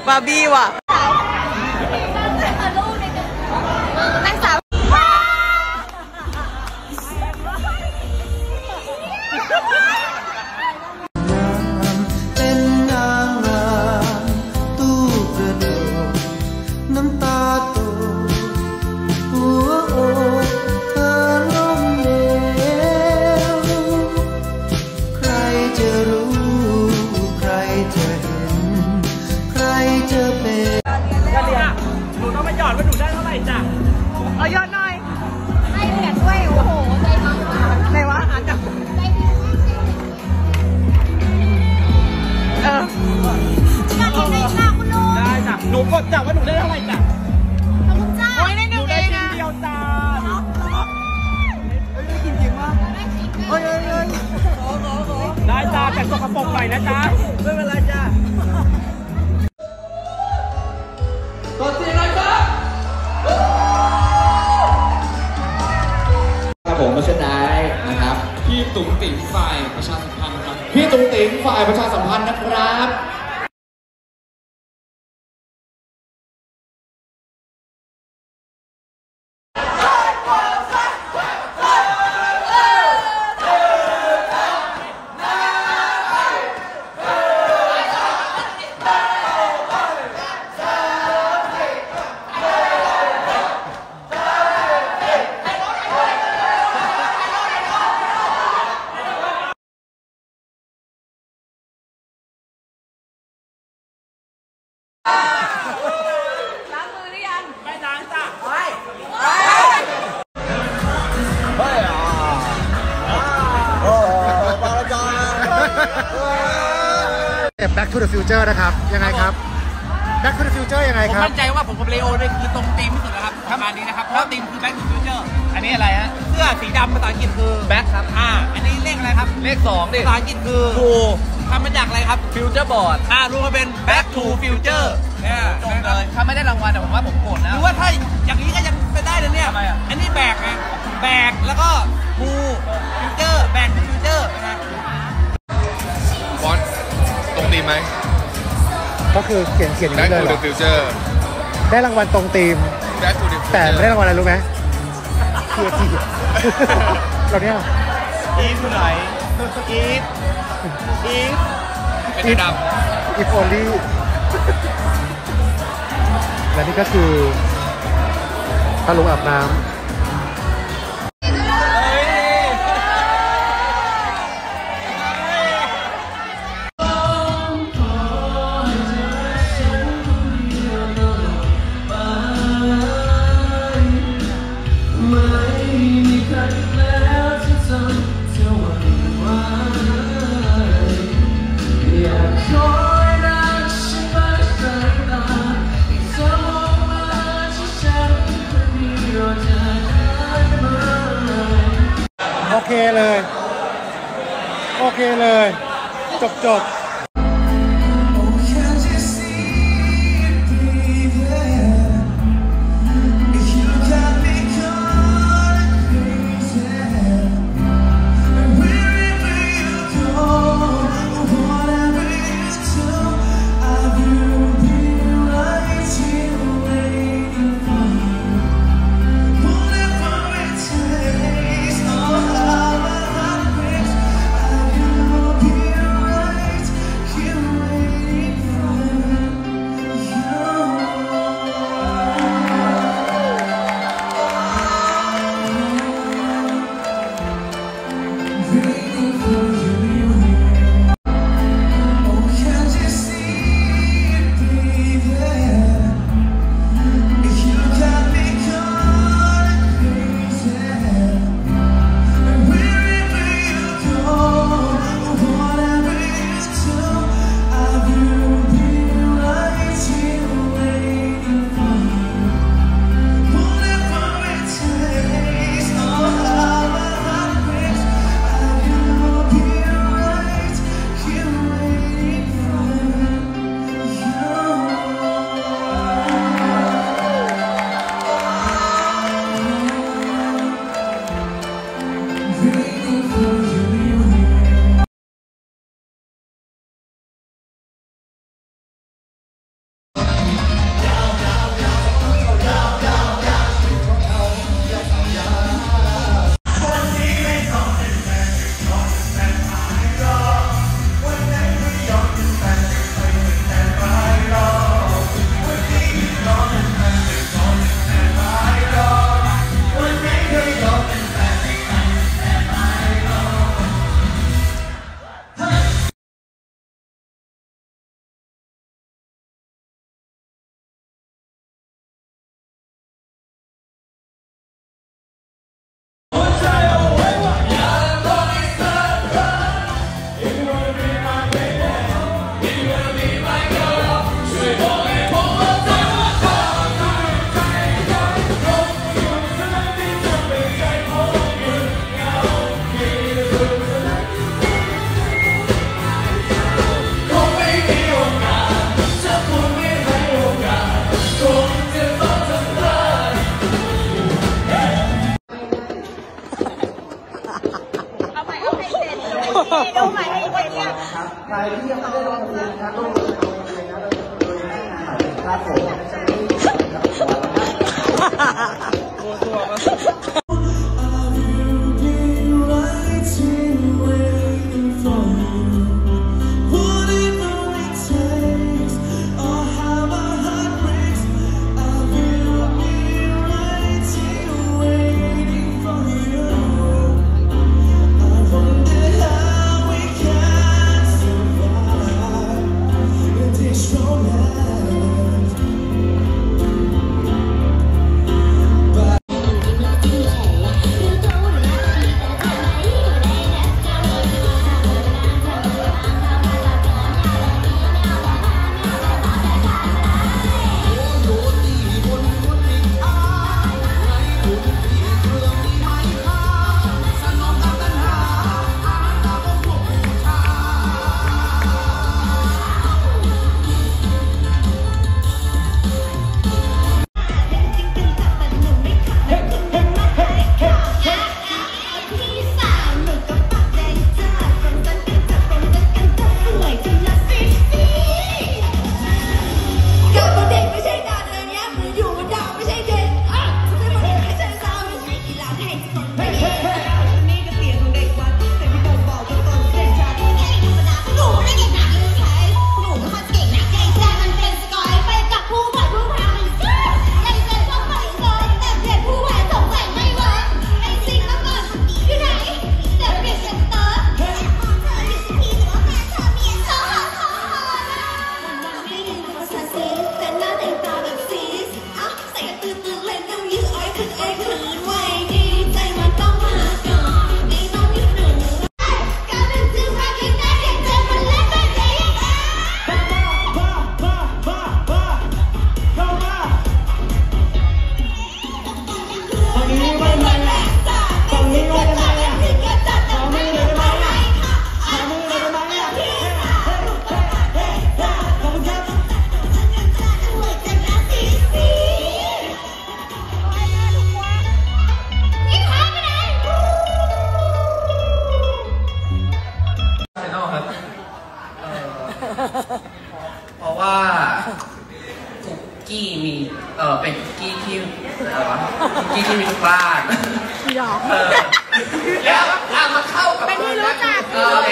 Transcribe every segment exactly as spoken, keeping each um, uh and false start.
บาร์บี้ว่ะนางสาวเป็นนางงามตู้กระโดดน้ำตาโตหัวอกเธอล้มเหลวใครจะรู้ใครจะเห็นใครจะเป็นหนูต้องมาหยอดว่าหนูได้เท่าไหร่จ้ะเอายอดหน่อยให้เหรียญด้วยโอ้โหใจมากไหนวะหาจับใจดีเอออยากเห็นในหน้าคุณลุงได้จ้ะหนูกดจับว่าหนูได้เท่าไหร่จ้ะขอบคุณจ้าโอ้ยได้หนึ่งเองนะเดียวจ้าเฮ้ยได้กินจริงมากเฮ้ยเฮ้ยเฮ้ยขอขอขอได้จ้าแต่สกปรกหน่อยนะจ้าไม่เป็นไรจ้ากดเสียงหน่อยครับครับผมมาเช่นไดนะครับพี่ตุ๋มติ๋มฝ่ายประชาสัมพันธ์ครับพี่ตุ๋มติ๋มฝ่ายประชาสัมพันธ์นะครับล้างมือหรือยังไม่ล้างจ้ะไปเฮ้ยอ่ะโอ้บาลจา Back to the Future นะครับยังไงครับ Back to the Future ยังไงครับผมมั่นใจว่าผมกับเลโอเนี่ยคือตรงธีมที่สุดแล้วครับประมาณนี้นะครับแล้วธีมคือ Back to the Future อันนี้อะไรฮะเสื้อสีดำภาษาอังกฤษคือ Back ครับอ่าอันนี้เลขอะไรครับเลขสองดิภาษาอังกฤษคือ Two ทำมาจากอะไรครับ Future Board อ่ารวมมาเป็น Back to Future เนี่ยจบเลยถ้าไม่ได้รางวัลแต่ผมว่าผมโกรธนะหรือว่าถ้าอย่างนี้ก็ยังไปได้นะเนี่ยทำไมอ่ะอันนี้แบกไงแบกแล้วก็ Two Future Back to Future นะบอลตรงตีมไหมก็คือเขียนเขียนอย่างนี้เลยเหรอ Back to the Future ได้รางวัลตรงธีม Back to the Future แต่ไม่ได้รางวัลอะไรรู้ไหมเคียร์ทีเราเนี่ยอีฟไหนอีฟอีฟเป็นดำอีฟโอลี่และนี่ก็คือตาลุงอาบน้ำโอเคเลยโอเคเลยจบจบครับใครที่ยังไม่ได้ลงทะเบียนนะครับต้องลงทะเบียนนะครับโดยหน้างานครับผมจะไม่ได้กับตัวนะครับตัวตัวมาเพราะว่าคุกกี้มีเออเป็นคุกกี้ที่อะไรวะคุกกี้ที่มีทุกบ้านเออแล้วอ่ะมาเข้ากับเป็นที่รู้จักเออ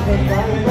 เป็นใจ